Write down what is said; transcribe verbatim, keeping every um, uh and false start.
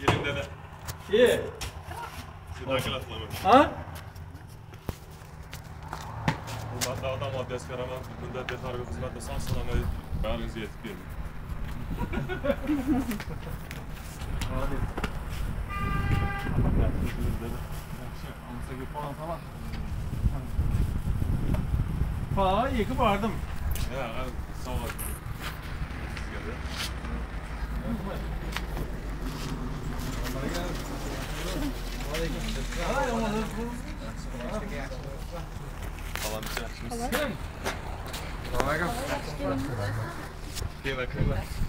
Keling dada. E. Sizdagi qilaman. Ha? Hurmatli odam oddiyasi ko'raman. Bunda beharga xizmatda sog' salomat baringizga yetib keling. Ha, iyi ki vardım. Ya, sağ ol. Sizga da. Salam. Assalomu alaykum. Keyin, keyin.